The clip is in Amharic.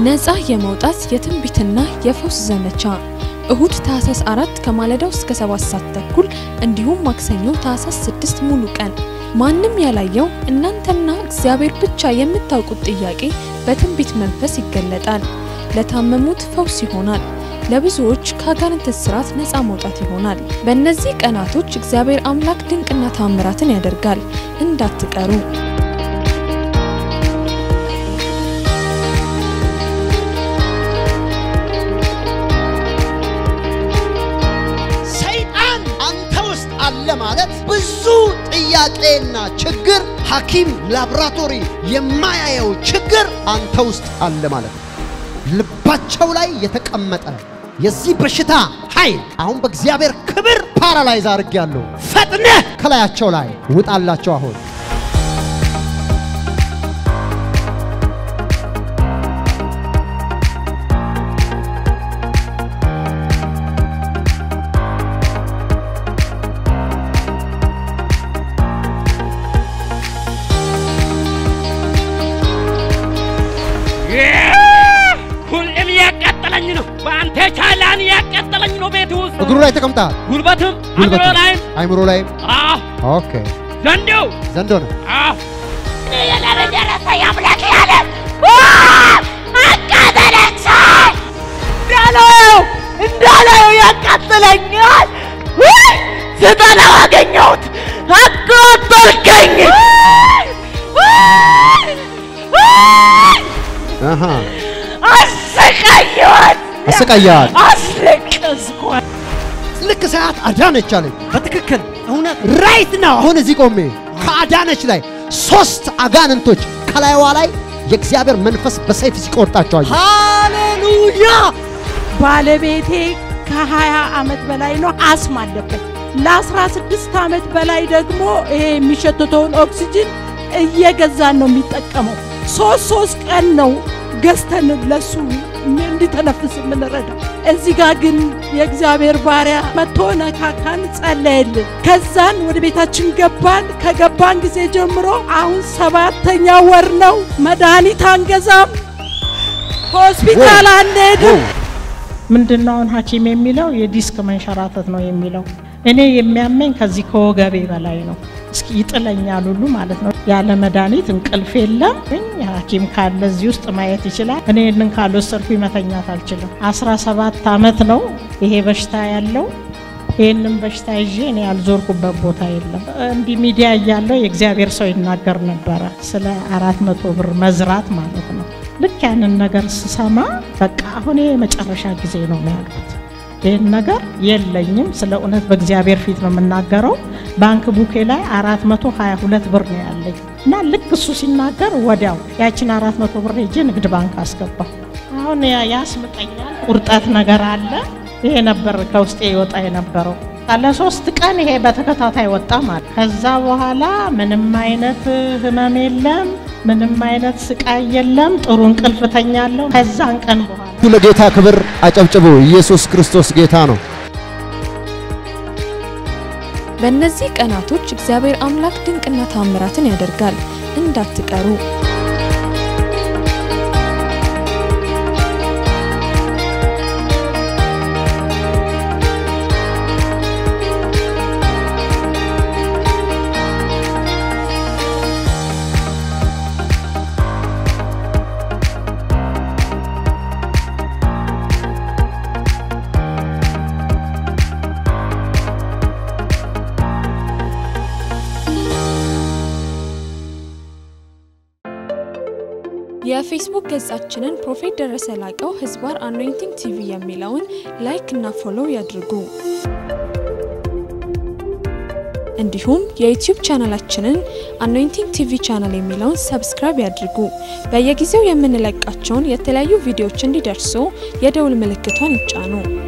ነፃ የመውጣት የትንቢትና የፈውስ ዘመቻ እሁድ ታህሳስ 4 ከማለዳው እስከ 7 ሰዓት ተኩል እንዲሁም ማክሰኞ ታህሳስ 6 ሙሉ ቀን ማንንም ያላየው እናንተና እግዚአብሔር ብቻ የምታውቁት ጥያቄ በትንቢት መንፈስ ይገለጣል። ለታመሙት ፈውስ ይሆናል። ለብዙዎች ከአጋንንት እስራት ነፃ መውጣት ይሆናል። በእነዚህ ቀናቶች እግዚአብሔር አምላክ ድንቅና ተአምራትን ያደርጋል። እንዳትቀሩ። ሰይጣን አንተ ውስጥ አለ ማለት ብዙ ጥያቄና ችግር ሐኪም ላብራቶሪ የማያየው ችግር አንተ ውስጥ አለ ማለት ነው። ልባቸው ላይ የተቀመጠ የዚህ በሽታ ኃይል አሁን በእግዚአብሔር ክብር ፓራላይዝ አድርጌያለሁ። ፈጥነህ ከላያቸው ላይ ውጣላቸው አሁን። እግሩ ላይ ተቀምጣ ጉልበትም አይምሮ ላይ ኦኬ ዘንዶ ነው ደረሰ ያምላክ ያለ አቃተለች እንዳለው ያቃተለኛል ዘጠናው አገኘሁት አቃተልከኝ አሰቃያት አስለቀስኳት ልክ ሰዓት አዳነች አለኝ። በትክክል እውነት ራይት ነው። አሁን እዚህ ቆሜ ከአዳነች ላይ 3 አጋንንቶች ከላይዋ ላይ የእግዚአብሔር መንፈስ በሰይፍ ሲቆርጣቸው አየሁ። ሃሌሉያ! ባለቤቴ ከ20 ዓመት በላይ ነው አስም አለበት። ለ16 ዓመት በላይ ደግሞ ይሄ የሚሸተተውን ኦክሲጅን እየገዛን ነው የሚጠቀመው። 3 ቀን ነው ገዝተን ለሱ እንዲተነፍስ ምንረዳው። እዚህ ጋር ግን የእግዚአብሔር ባሪያ መጥቶ ነካካን ጸለየልን። ከዛን ወደ ቤታችን ገባን። ከገባን ጊዜ ጀምሮ አሁን 7ኛ ወር ነው። መድኃኒት አንገዛም፣ ሆስፒታል አንሄድም። ምንድነው ሐኪም የሚለው የዲስክ መንሸራተት ነው የሚለው። እኔ የሚያመኝ ከዚህ ከወገቤ በላይ ነው። እስኪ ይጥለኛል ሁሉ ማለት ነው። ያለ መድኃኒት እንቅልፍ የለም። ሐኪም ካለ እዚህ ውስጥ ማየት ይችላል። እኔ እንን ካልወሰድኩ መተኛት አልችልም። 17 ዓመት ነው ይሄ በሽታ ያለው። ይሄንን በሽታ ይዤ እኔ ያልዞርኩበት ቦታ የለም። እንዲ ሚዲያ ያለው የእግዚአብሔር ሰው ይናገር ነበር ስለ 400 ብር መዝራት ማለት ነው። ልክ ያንን ነገር ስሰማ በቃ አሁን የመጨረሻ ጊዜ ነው ያልኩት። ይሄን ነገር የለኝም ስለ እውነት በእግዚአብሔር ፊት ነው የምናገረው። ባንክ ቡኬ ላይ 422 ብር ነው ያለኝ እና ልክ እሱ ሲናገር ወዲያው ያችን 400 ብር ሄጄ ንግድ ባንክ አስገባ። አሁን ያስምጠኛል፣ ቁርጠት ነገር አለ። ይሄ ነበር ከውስጤ ይወጣ የነበረው። ለ3 ቀን ይሄ በተከታታይ ወጣ ማለት። ከዛ በኋላ ምንም አይነት ህመም የለም፣ ምንም አይነት ስቃይ የለም። ጥሩ እንቅልፍ ተኛለሁ። ከዛን ቀን በኋላ ለጌታ ክብር አጨብጭቡ። ኢየሱስ ክርስቶስ ጌታ ነው። በእነዚህ ቀናቶች እግዚአብሔር አምላክ ድንቅና ተአምራትን ያደርጋል። እንዳትቀሩ። የፌስቡክ ገጻችንን ፕሮፌት ደረሰ ላቀው ህዝባር አኖይንቲንግ ቲቪ የሚለውን ላይክ እና ፎሎው ያድርጉ። እንዲሁም የዩቲዩብ ቻናላችንን አኖይንቲንግ ቲቪ ቻናል የሚለውን ሰብስክራይብ ያድርጉ። በየጊዜው የምንለቃቸውን የተለያዩ ቪዲዮዎች እንዲደርሱ የደውል ምልክቷን ይጫኑ።